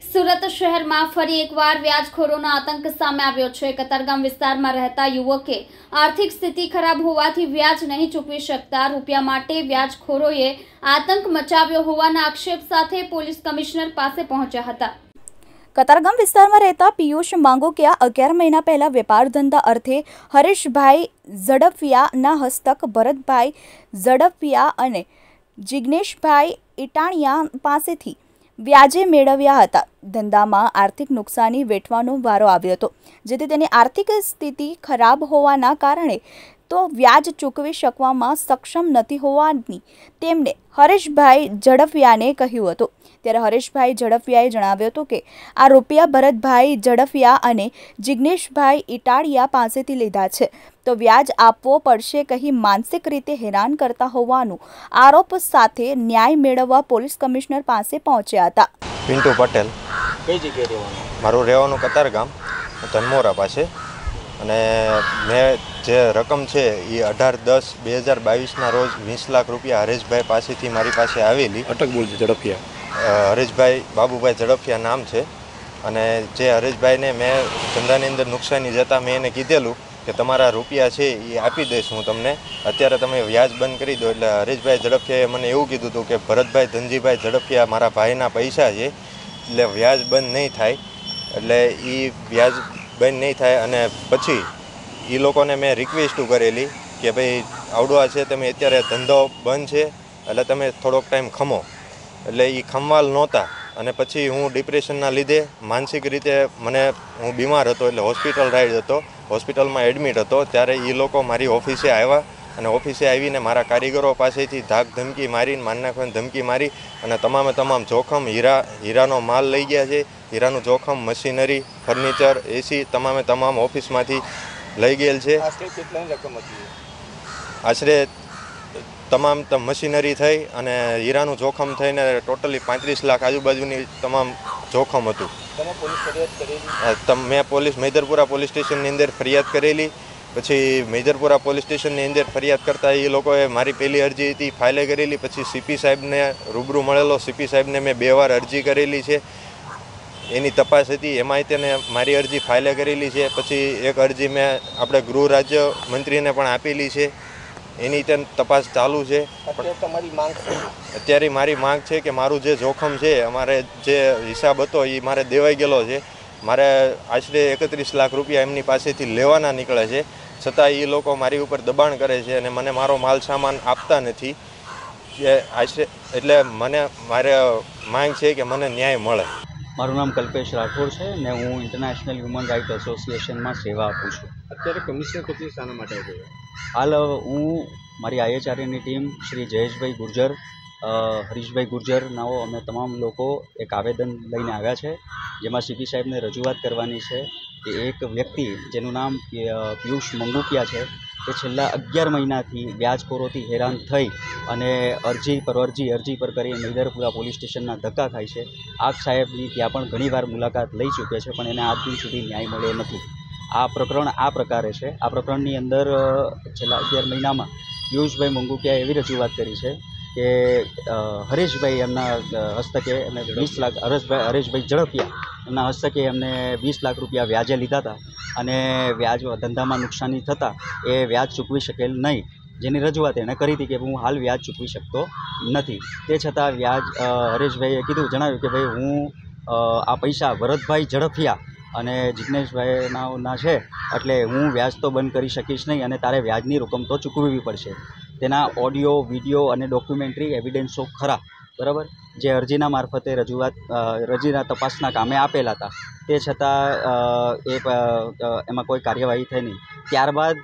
સુરત શહેરમાં ફરી એકવાર વ્યાજખોરોનો આતંક સામે આવ્યો છે। કતારગામ વિસ્તારમાં રહેતા યુવકે આર્થિક સ્થિતિ ખરાબ હોવાથી વ્યાજ નહીં ચૂકવી શકતા રૂપિયા માટે વ્યાજખોરોએ આતંક મચાવ્યો હોવાના આક્ષેપ સાથે પોલીસ કમિશનર પાસે પહોંચ્યા હતા। કતારગામ વિસ્તારમાં રહેતા પિયુષ માંગોકિયા 11 મહિના પહેલા વેપાર ધંધા અર્થે હરેશભાઈ ઝડફિયાના હસ્તક ભરતભાઈ ઝડફિયા અને જિગ્નેશભાઈ ઇટાણિયા પાસેથી વ્યાજે મેળવ્યા હતા। ધંધામાં આર્થિક નુકસાની વેઠવાનો વારો આવ્યો હતો, જેથી તેની આર્થિક સ્થિતિ ખરાબ હોવાના કારણે તો વ્યાજ ચૂકવી શકવામાં સક્ષમ નથી હોવાની તેમણે હરેશભાઈ ઝડફિયાને કહ્યું હતું। ત્યારે હરેશભાઈ ઝડફિયાએ જણાવ્યું હતું કે આ રૂપિયા ભરતભાઈ ઝડફિયા અને જિગ્નેશભાઈ ઇટાળિયા પાસેથી લીધા છે, તો વ્યાજ આપવો પડશે કહી માનસિક રીતે હેરાન કરતા હોવાનું આરોપ સાથે ન્યાય મેળવવા પોલીસ કમિશનર પાસે પહોંચ્યા હતા। પિન્ટુ પટેલ। કઈ જગ્યાએ રહેવાનું? મારું રહેવાનું કતારગામ, ધનમોરા પાસે। અને મેં જે રકમ છે એ 18/10/2022ના રોજ 20 લાખ રૂપિયા હરેશભાઈ પાસેથી મારી પાસે આવેલી। અટક બોલજો ઝડપિયા। હરેશભાઈ બાબુભાઈ ઝડફિયા નામ છે। અને જે હરેશભાઈને મેં ધંધાની અંદર નુકસાની જતાં મેં એને કીધેલું કે તમારા રૂપિયા છે એ આપી દઈશ હું તમને, અત્યારે તમે વ્યાજ બંધ કરી દો। એટલે હરેશભાઈ ઝડફિયાએ મને એવું કીધું હતું કે ભરતભાઈ ધનજીભાઈ ઝડફિયા મારા ભાઈના પૈસા છે, એટલે વ્યાજ બંધ નહીં થાય, એટલે એ વ્યાજ બંધ નહીં થાય। અને પછી એ લોકોને મેં રિક્વેસ્ટ કરેલી કે ભાઈ આવડવા છે, તમે અત્યારે ધંધો બંધ છે એટલે તમે થોડોક ટાઈમ ખમો, એટલે એ ખમવાલ નહોતા। અને પછી હું ડિપ્રેશનના લીધે માનસિક રીતે હું બીમાર હતો, એટલે હોસ્પિટલ રાઈડ હતો, હોસ્પિટલમાં એડમિટ હતો। ત્યારે એ લોકો મારી ઓફિસે આવ્યા અને ઓફિસે આવીને મારા કારીગરો પાસેથી ધાક ધમકી મારીને મારી નાખવાની ધમકી મારી અને તમામ જોખમ હીરાનો માલ લઈ ગયા છે। હીરાનું જોખમ, મશીનરી, ફર્નિચર, એસી તમામ ઓફિસમાંથી લઈ ગયેલ છે। આશરે કેટલાની રકમ હતી? આશરે તમામ મશીનરી થઈ અને હીરાનું જોખમ થઈને ટોટલી 35 લાખ આજુબાજુની તમામ જોખમ હતું। તમે પોલીસ ફરિયાદ કરેલી? મેં મેદરપુરા પોલીસ સ્ટેશનની અંદર ફરિયાદ કરેલી। પછી મેદરપુરા પોલીસ સ્ટેશનની અંદર ફરિયાદ કરતાં એ લોકોએ મારી પહેલી અરજી હતી ફાઇલે કરેલી। પછી સીપી સાહેબને રૂબરૂ મળેલો, સીપી સાહેબને મેં 2 વાર અરજી કરેલી છે, એની તપાસ હતી, એમાંય તેને મારી અરજી ફાઇલે કરેલી છે। પછી એક અરજી મેં આપણે ગૃહ રાજ્ય મંત્રીને પણ આપેલી છે, એની તપાસ ચાલુ છે। અત્યારે મારી માંગ છે કે મારું જે જોખમ છે, અમારે જે હિસાબ હતો એ મારે દેવાઈ ગયેલો છે। મારે આશરે 31 લાખ રૂપિયા એમની પાસેથી લેવાના નીકળે છે, છતાં એ લોકો મારી ઉપર દબાણ કરે છે અને મને મારો માલ સામાન આપતા નથી। એટલે મારે માંગ છે કે મને ન્યાય મળે। મારું નામ કલ્પેશ રાઠોડ છે ને હું ઇન્ટરનેશનલ હ્યુમન રાઇટ એસોસિએશનમાં સેવા આપું છું। અત્યારે કમિશનર કચેરી શાના માટે આવ્યો? હાલ હું મારી આઈએચઆરની ટીમ શ્રી જયેશભાઈ ગુર્જર, હરીશભાઈ ગુર્જરનાઓ અમે તમામ લોકો એક આવેદન લઈને આવ્યા છે, જેમાં સીપી સાહેબને રજૂઆત કરવાની છે કે એક વ્યક્તિ જેનું નામ પિયુષ મંગુકિયા છે, તે છેલ્લા 11 મહિનાથી વ્યાજખોરોથી હેરાન થઈ અને અરજી પર કરી મેદરપુરા પોલીસ સ્ટેશનના ધક્કા ખાય છે। આપ સાહેબની ત્યાં પણ ઘણીવાર મુલાકાત લઈ ચૂક્યા છે, પણ એને આજ દિન સુધી ન્યાય મળ્યો નથી। આ પ્રકરણ આ પ્રકારે છે। આ પ્રકરણની અંદર છેલ્લા 11 મહિનામાં પિયુષભાઈ મંગુકિયાએ એવી રજૂઆત કરી છે કે હરેશભાઈ એમના હસ્તકે એમને 20 લાખ હરેશભાઈ ઝડફિયા એમના હસ્તકે એમને 20 લાખ રૂપિયા વ્યાજે લીધા હતા અને ધંધામાં નુકસાની થતાં એ વ્યાજ ચૂકવી શકેલ નહીં, જેની રજૂઆત એણે કરી હતી કે હું હાલ વ્યાજ ચૂકવી શકતો નથી। તે છતાં હરેશભાઈએ જણાવ્યું કે ભાઈ હું આ પૈસા ભરતભાઈ ઝડફિયા અને જિગ્નેશભાઈના છે, એટલે હું વ્યાજ તો બંધ કરી શકીશ નહીં અને તારે વ્યાજની રકમ તો ચૂકવવી પડશે। તેના ઓડિયો, વિડીયો અને ડોક્યુમેન્ટરી એવિડન્સો ખરા, બરાબર, જે અરજીના મારફતે અરજીના તપાસના કામે આપેલા હતા, તે છતાં એમાં કોઈ કાર્યવાહી થઈ નહીં। ત્યારબાદ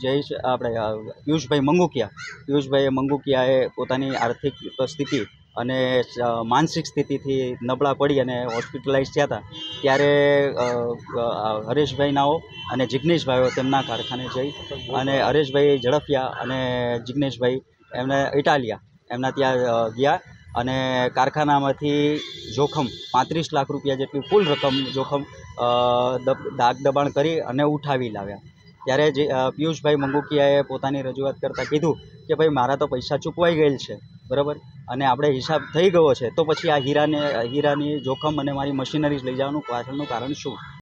પિયુષભાઈ મંગુકિયાએ પોતાની આર્થિક સ્થિતિ અને માનસિક સ્થિતિથી નબળા પડી અને હોસ્પિટલાઇઝ થયા હતા, ત્યારે હરેશભાઈનાઓ અને જિગ્નેશભાઈઓ તેમના કારખાને જઈ અને હરેશભાઈ ઝડફિયા અને જિગ્નેશભાઈ એમને ઇટાલિયા એમના ત્યાં ગયા અને કારખાનામાંથી જોખમ 35 લાખ રૂપિયા જેટલી કુલ રકમ જોખમ દાગ દબાણ કરી અને ઉઠાવી લાવ્યા। ત્યારે જે પિયુષભાઈ મંગુકિયાએ પોતાની રજૂઆત કરતાં કીધું કે ભાઈ મારા તો પૈસા ચૂકવાઈ ગયેલ છે, બરાબર, અને આપણે હિસાબ થઈ ગયો છે, તો પછી આ હીરાની જોખમ અને મારી મશીનરીઝ લઈ જવાનું પાછળનું કારણ શું?